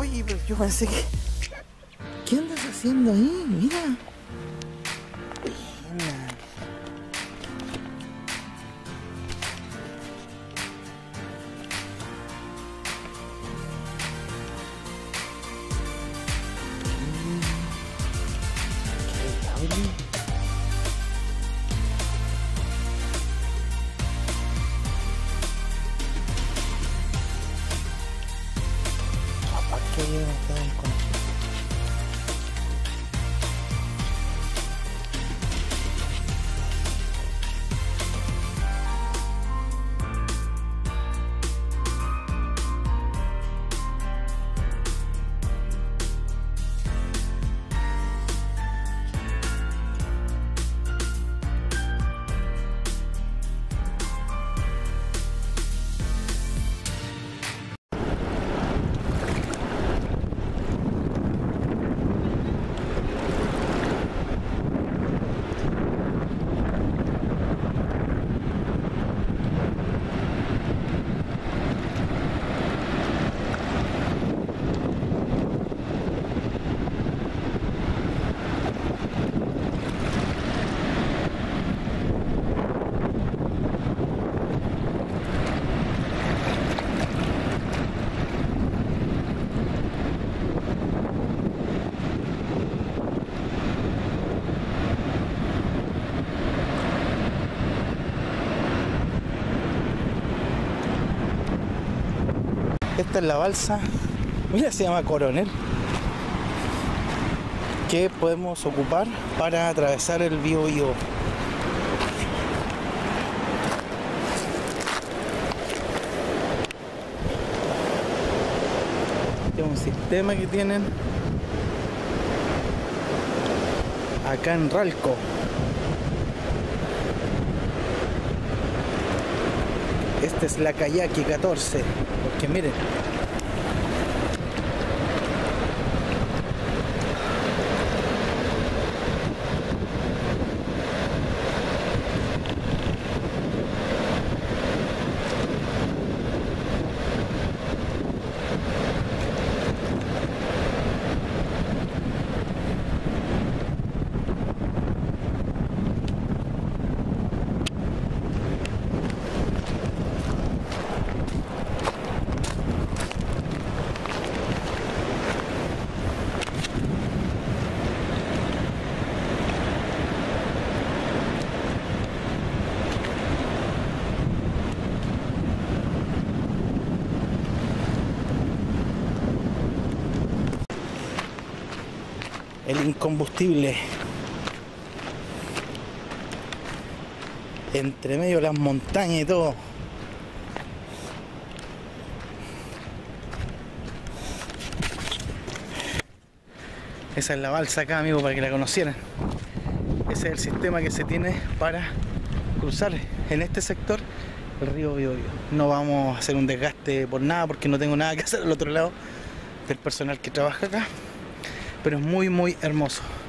Oye, pero yo pensé que... ¿Qué andas haciendo ahí? Mira. Buena. ¿Qué cable? Capaz que no está desconectado. Esta es la balsa, mira, se llama Coronel, que podemos ocupar para atravesar el Biobío. Este es un sistema que tienen acá en Ralco. Esta es la Kayaki 14, porque miren, el incombustible entre medio de las montañas y todo. Esa es la balsa acá, amigo, para que la conocieran. Ese es el sistema que se tiene para cruzar en este sector el río Biobío. No vamos a hacer un desgaste por nada, porque no tengo nada que hacer al otro lado del personal que trabaja acá, pero es muy muy hermoso.